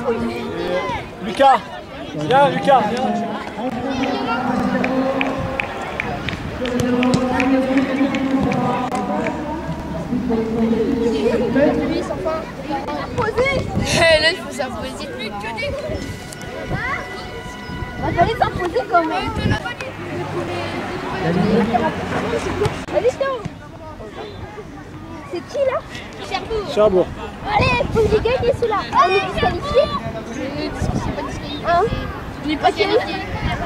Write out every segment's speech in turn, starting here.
Lucas, viens Lucas, viens. Là, il faut s'imposer. Il fallait s'imposer quand même. Allez, c'est qui là? Cherbourg. Allez, faut que j'ai gagné celui-là. On est disqualifié. On n'est pas qualifié.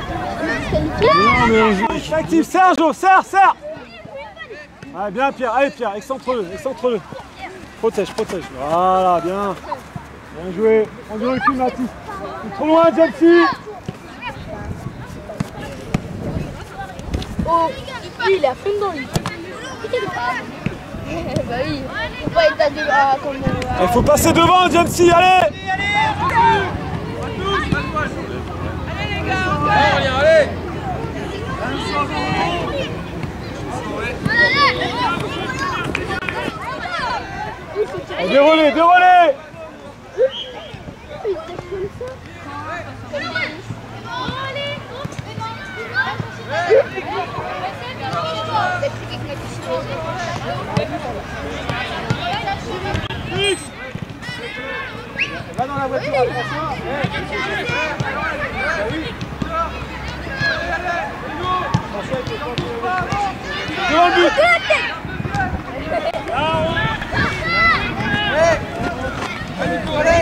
Actif, Sergio, serre. Ah, bien Pierre, allez Pierre, excentre-le. Protège. Voilà, bien. Bien joué. On joue le cul, Mathis. Trop loin, Jepsy. Oh, lui, il a fond dedans, lui. Bah oui, faut pas être à deux comme Il faut passer devant, Jepsy, allez. Allez les gars, allez. Déroulez. Va dans la voiture, attention. Devant le but. Allez, go, allez,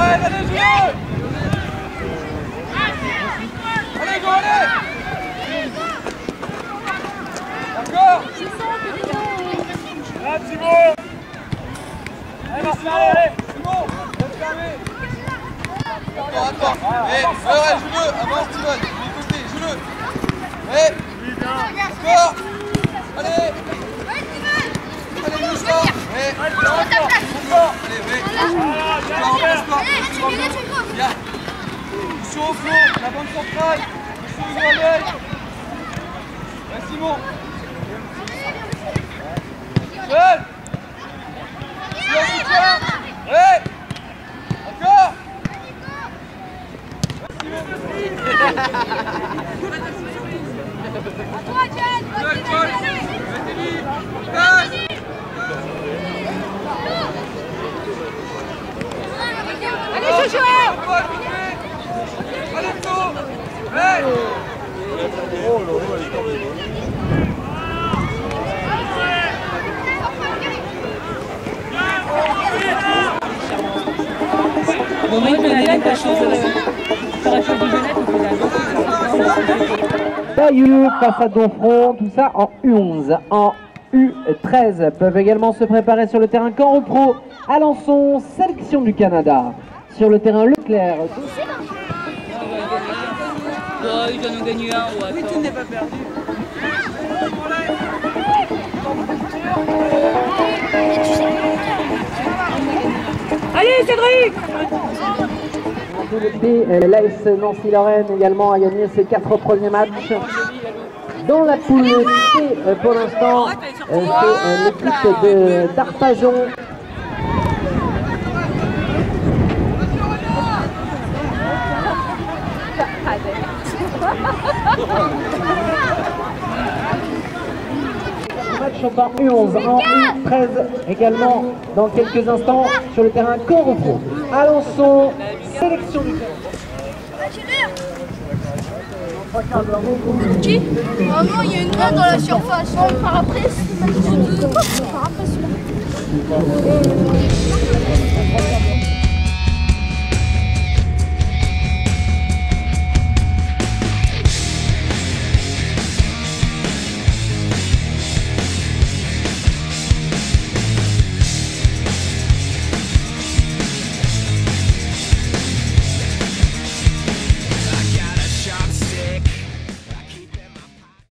D'accord. Là, Thibaut. Allez, Marcel, allez. C'est bon. Attends. Joue-le. Avance, Steven. Du côté, joue-le. D'accord. Allez, bouge-toi. Bien. Attention au fond, la bande centrale. Ouais, Simon. Seul. Ouais. Encore. Allez, Joshua! Allez, Flo! Hey! Bon, moi, je vais aller parce que sur la feuille de Genève, il faut Bayeux face à Donfront, tout ça en U11. En U13 peuvent également se préparer sur le terrain Camp Pro, Alençon, sélection du Canada. Sur le terrain Leclerc. il doit nous gagner un. Oui, tout n'est pas perdu. Allez, Cédric! L'AS Nancy-Lorraine également a gagné ses 4 premiers matchs. Dans la poule C, pour l'instant, c'est l'équipe d'Arpajon. Match en U11, en U13 également dans quelques instants sur le terrain Corofo. Alençon, sélection du Qui? Vraiment, il y a une main dans la surface. On part après. On part après celui-là.